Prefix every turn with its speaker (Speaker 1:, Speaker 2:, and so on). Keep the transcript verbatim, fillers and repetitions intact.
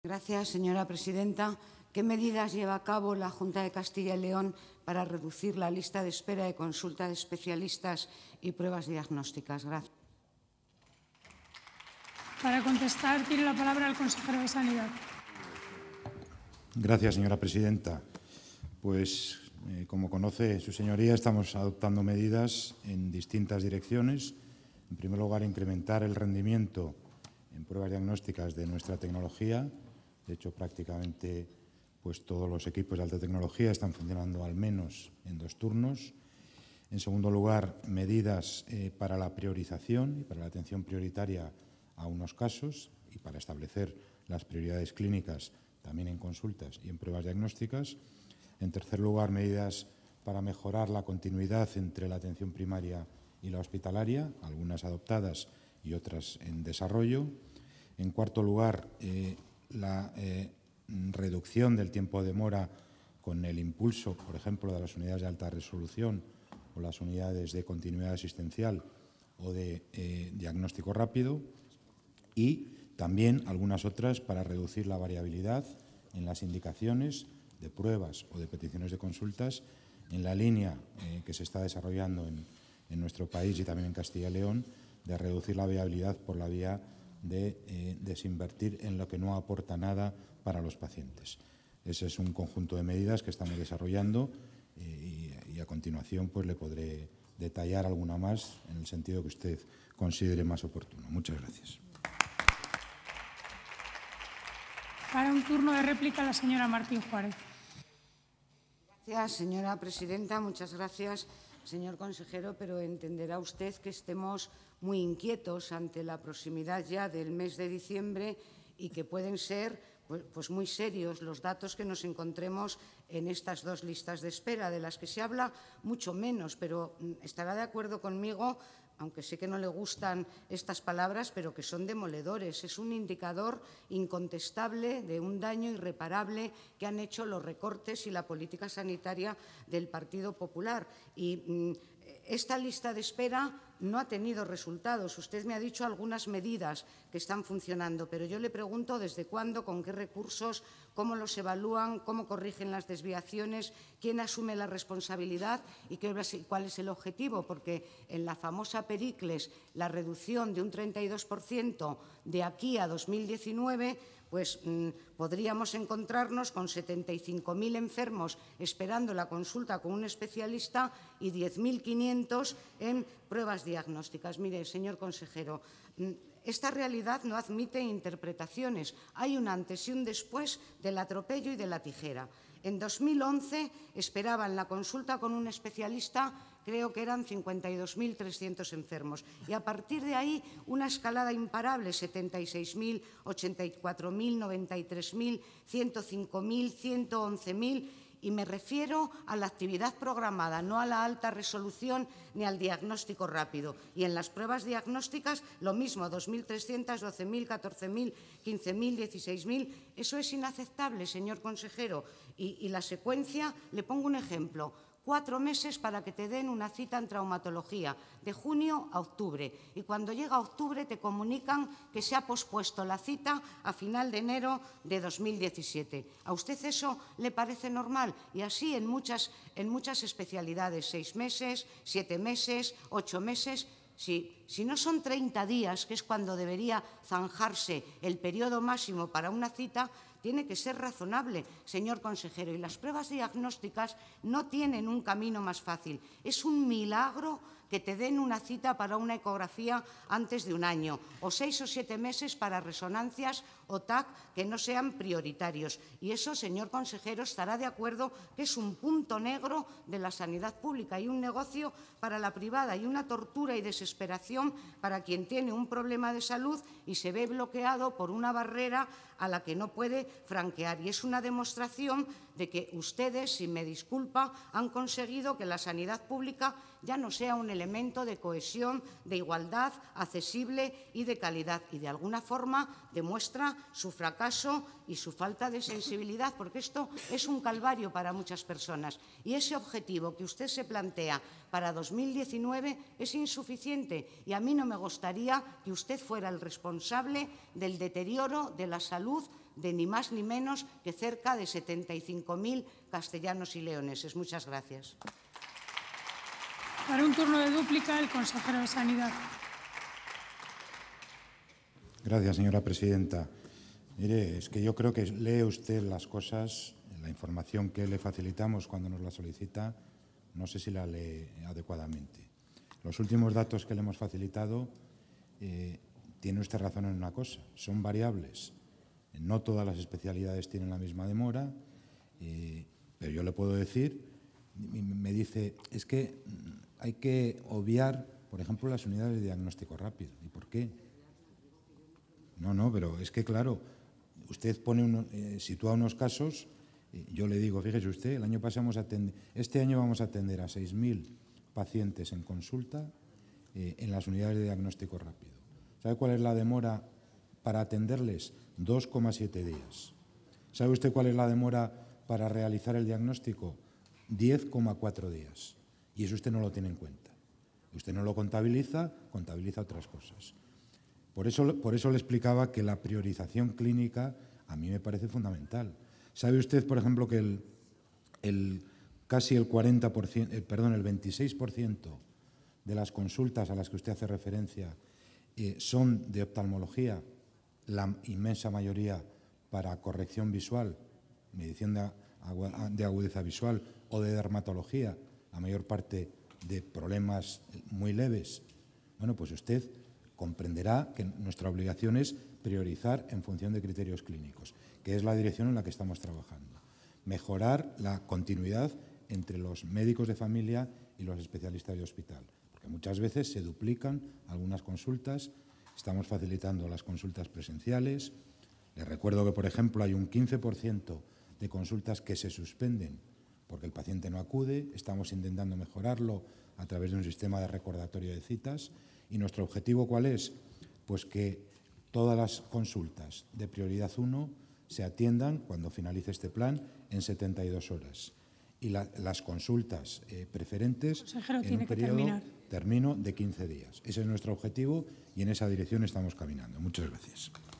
Speaker 1: Gracias, señora presidenta. ¿Qué medidas lleva a cabo la Junta de Castilla y León para reducir la lista de espera de consulta de especialistas y pruebas diagnósticas? Gracias.
Speaker 2: Para contestar, tiene la palabra el consejero de Sanidad.
Speaker 3: Gracias, señora presidenta. Pues, eh, como conoce su señoría, estamos adoptando medidas en distintas direcciones. En primer lugar, incrementar el rendimiento en pruebas diagnósticas de nuestra tecnología. De hecho, prácticamente pues, todos los equipos de alta tecnología están funcionando al menos en dos turnos. En segundo lugar, medidas eh, para la priorización y para la atención prioritaria a unos casos y para establecer las prioridades clínicas también en consultas y en pruebas diagnósticas. En tercer lugar, medidas para mejorar la continuidad entre la atención primaria y la hospitalaria, algunas adoptadas y otras en desarrollo. En cuarto lugar, eh, la eh, reducción del tiempo de demora con el impulso, por ejemplo, de las unidades de alta resolución o las unidades de continuidad asistencial o de eh, diagnóstico rápido, y también algunas otras para reducir la variabilidad en las indicaciones de pruebas o de peticiones de consultas en la línea eh, que se está desarrollando en, en nuestro país y también en Castilla y León, de reducir la viabilidad por la vía de eh, desinvertir en lo que no aporta nada para los pacientes. Ese es un conjunto de medidas que estamos desarrollando eh, y, y a continuación pues, le podré detallar alguna más en el sentido que usted considere más oportuno. Muchas gracias.
Speaker 2: Para un turno de réplica, la señora Martín Juárez.
Speaker 1: Gracias, señora presidenta. Muchas gracias, señor consejero, pero entenderá usted que estemos muy inquietos ante la proximidad ya del mes de diciembre y que pueden ser pues, pues muy serios los datos que nos encontremos en estas dos listas de espera, de las que se habla mucho menos, pero estará de acuerdo conmigo, aunque sé que no le gustan estas palabras, pero que son demoledores. Es un indicador incontestable de un daño irreparable que han hecho los recortes y la política sanitaria del Partido Popular. Y mmm, esta lista de espera no ha tenido resultados. Usted me ha dicho algunas medidas que están funcionando, pero yo le pregunto desde cuándo, con qué recursos, cómo los evalúan, cómo corrigen las desviaciones, quién asume la responsabilidad y qué, cuál es el objetivo, porque en la famosa Pericles, la reducción de un treinta y dos por ciento de aquí a dos mil diecinueve, pues mmm, podríamos encontrarnos con setenta y cinco mil enfermos esperando la consulta con un especialista y diez mil quinientos en pruebas diagnósticas. Mire, señor consejero, esta realidad no admite interpretaciones. Hay un antes y un después del atropello y de la tijera. En dos mil once esperaban la consulta con un especialista, creo que eran cincuenta y dos mil trescientos enfermos. Y a partir de ahí, una escalada imparable, setenta y seis mil, ochenta y cuatro mil, noventa y tres mil, ciento cinco mil, ciento once mil. Y me refiero a la actividad programada, no a la alta resolución ni al diagnóstico rápido. Y en las pruebas diagnósticas, lo mismo, dos mil trescientos, doce mil, catorce mil, quince mil, dieciséis mil. Eso es inaceptable, señor consejero. Y, y la secuencia, le pongo un ejemplo. Cuatro meses para que te den una cita en traumatología, de junio a octubre. Y cuando llega octubre te comunican que se ha pospuesto la cita a final de enero de dos mil diecisiete. ¿A usted eso le parece normal? Y así en muchas, en muchas especialidades, seis meses, siete meses, ocho meses. Si, si no son treinta días, que es cuando debería zanjarse el periodo máximo para una cita, tiene que ser razonable, señor consejero. Y las pruebas diagnósticas no tienen un camino más fácil. Es un milagro que te den una cita para una ecografía antes de un año o seis o siete meses para resonancias o T A C que no sean prioritarios. Y eso, señor consejero, estará de acuerdo que es un punto negro de la sanidad pública y un negocio para la privada y una tortura y desesperación para quien tiene un problema de salud y se ve bloqueado por una barrera a la que no puede franquear. Y es una demostración de que ustedes, si me disculpa, han conseguido que la sanidad pública ya no sea un elemento de cohesión, de igualdad, accesible y de calidad. Y de alguna forma demuestra su fracaso y su falta de sensibilidad, porque esto es un calvario para muchas personas. Y ese objetivo que usted se plantea para dos mil diecinueve es insuficiente. Y a mí no me gustaría que usted fuera el responsable del deterioro de la salud de ni más ni menos que cerca de setenta y cinco mil castellanos y leoneses. Muchas gracias.
Speaker 2: Para un turno de dúplica, el consejero de Sanidad.
Speaker 3: Gracias, señora presidenta. Mire, es que yo creo que lee usted las cosas, la información que le facilitamos cuando nos la solicita, no sé si la lee adecuadamente. Los últimos datos que le hemos facilitado, eh, tiene usted razón en una cosa, son variables. No todas las especialidades tienen la misma demora, eh, pero yo le puedo decir, me dice, es que hay que obviar, por ejemplo, las unidades de diagnóstico rápido. ¿Y por qué? No, no, pero es que, claro, usted pone uno, eh, sitúa unos casos, eh, yo le digo, fíjese usted, el año pasado vamos a atender, este año vamos a atender a seis mil pacientes en consulta eh, en las unidades de diagnóstico rápido. ¿Sabe cuál es la demora para atenderles? dos coma siete días. ¿Sabe usted cuál es la demora para realizar el diagnóstico? diez coma cuatro días. Y eso usted no lo tiene en cuenta. Usted no lo contabiliza, contabiliza otras cosas. Por eso, por eso le explicaba que la priorización clínica a mí me parece fundamental. ¿Sabe usted, por ejemplo, que el, el, casi el cuarenta por ciento, eh, perdón, el veintiséis por ciento de las consultas a las que usted hace referencia eh, son de oftalmología, la inmensa mayoría para corrección visual, medición de, de agudeza visual o de dermatología, la mayor parte de problemas muy leves? Bueno, pues usted comprenderá que nuestra obligación es priorizar en función de criterios clínicos, que es la dirección en la que estamos trabajando. Mejorar la continuidad entre los médicos de familia y los especialistas de hospital, porque muchas veces se duplican algunas consultas. Estamos facilitando las consultas presenciales. Les recuerdo que, por ejemplo, hay un quince por ciento de consultas que se suspenden porque el paciente no acude. Estamos intentando mejorarlo a través de un sistema de recordatorio de citas. ¿Y nuestro objetivo cuál es? Pues que todas las consultas de prioridad uno se atiendan cuando finalice este plan en setenta y dos horas. Y la, las consultas eh, preferentes
Speaker 2: Consejero,
Speaker 3: en
Speaker 2: tiene
Speaker 3: un
Speaker 2: que
Speaker 3: periodo
Speaker 2: terminar.
Speaker 3: termino de quince días. Ese es nuestro objetivo y en esa dirección estamos caminando. Muchas gracias.